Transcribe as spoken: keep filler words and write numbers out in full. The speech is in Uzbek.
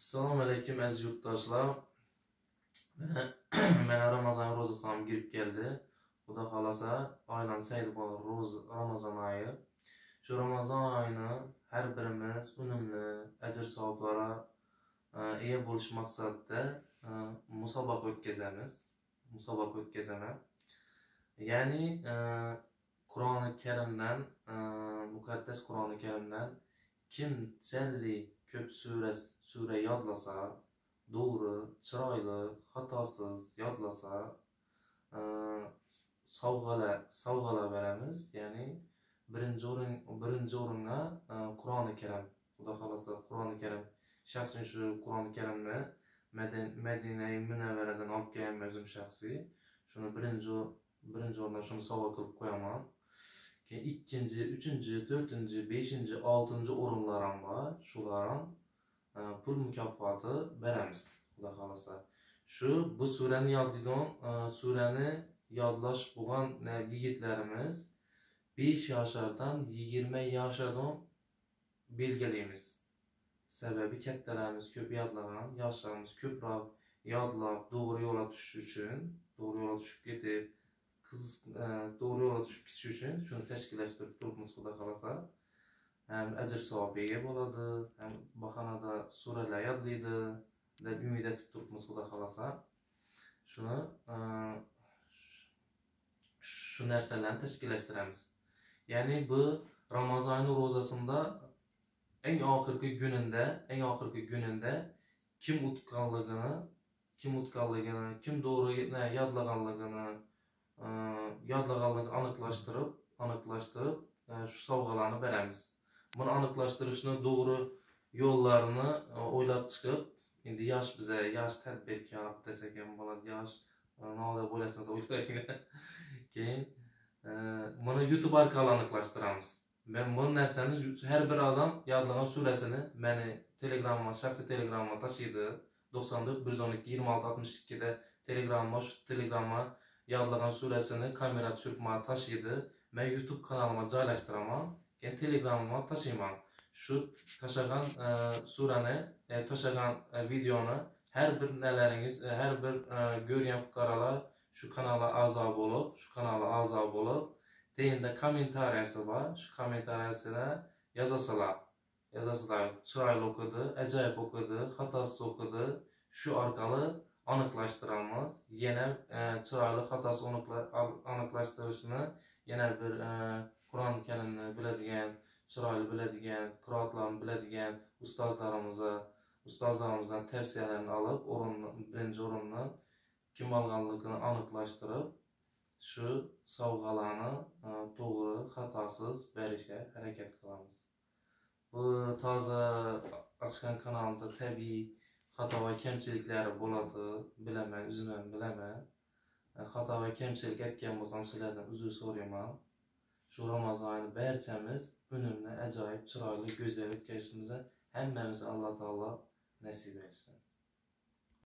Assalomu alaykum aziz yurtdoshlar. Mana Ramazon ro'zasiga girib keldi. Xudo xolasa oylani sayli bor ro'za Ramazon oyi. Shu Ramazon oyini har birimiz unumli ajr savoblara ega bo'lish maqsadida musobaqa o'tkazamiz. Musobaqa o'tkazaman. Ya'ni Qur'oni Karimdan, muqaddas Qur'oni Karimdan kimchalik ko'p sura sura yodlasa, to'g'ri, chiroyli, xatosiz yodlasa, sovg'alar sovg'alar beramiz. Ya'ni birinchi o'rin birinchi o'ringa Qur'oni Karim. Xudo xolasa Qur'oni Karim, shaxsan shu Qur'oni Karimni Madina-i Munavvaradan olib kelganman o'zim shaxsiy. Shuni birinchi birinchi o'rindan shuni sovg'a qilib qo'yaman. Keyin ikkinchi, uchinchi, to'rtinchi, beshinchi, oltinchi o'rinlar ham bor. Shular ham pul mukofoti beramiz. Xudo xolasa. Shu bu surani yodlaydigan, surani yodlash bo'lgan yigitlarimiz besh yoshlardan yigirma yoshlardan belgilaymiz. Sababi kattalarimiz ko'p yodlagan, yoshlarimiz ko'proq yodlab to'g'ri yo'lga tushish uchun, to'g'ri yo'lga tushib ketib, qiz to'g'ri yo'lga tushib ketish uchun shuni tashkillashtirib turibmiz. Xudo xolasa ham ajr savobiga bo'ladi, ham bahonada suralar yodlaydi deb umid etib turibmiz. Xudo xolasa shuni shu narsalarni tashkillashtiramiz. Ya'ni bu Ramazon ro'zasida eng oxirgi kunida, eng oxirgi kunida kim o'tganligini, kim o'tganligini, kim to'g'ri yodlaganligini, yodlaganligini aniqlashtirib, aniqlashtirib shu sovg'alarni beramiz. Buni aniqlashtirishni to'g'ri yo'llarini o'ylab chiqib, endi yosh biza, yosh tadbirkor desak ham bo'ladi, yosh nima bo'lasangiz o'ylaylik. Keyin buni YouTube orqali aniqlashtiramiz. Men bu narsani har bir odam yodlagan surasini meni Telegramma, shaxsiy Telegramma tashiydi. doksan to'rt bir yuz o'n ikki yigirma olti oltmish ikki da Telegramma, shu Telegramma yodlagan surasini kamera tushirib ma tashiydi. Men YouTube kanalimga joylashtiraman. Keyin Telegramma tashiyman. Shu tashagan surani, tashagan videoni har bir nalaringiz, har bir ko'rgan fuqarolar shu kanalga a'zo bo'lib, shu kanalga a'zo bo'lib, deyinda kommentariyasi bor. Shu kommentariyasida yozasalar, yozasalar chiroyli o'qidi, ajoyib o'qidi, xatosiz o'qidi, shu orqali aniqlashtiramiz. Yana chiroyli xatosiz aniqlashtirishni yana bir Qur'oni Karimni biladigan, chiroyli biladigan, qiroatlarni biladigan ustozlarimizga, ustozlarimizdan tavsiyalarni olib, o'rinni, birinchi o'rinni kim olganligini aniqlashtirib, shu sovg'alarni to'g'ri, xatosiz berishga harakat qilamiz. Bu toza ochgan kanalda tabiiy xato va kamchiliklari bo'ladi, bilaman, o'zim bilaman. Xato va kamchilik aytgan bo'lsam, sizlardan uzr so'rayman. Shu Ramazon oyini barchamiz unumli, ajoyib, chiroyli, go'zal o'tkazishimizni hammamizga Alloh taolo nasib etsin.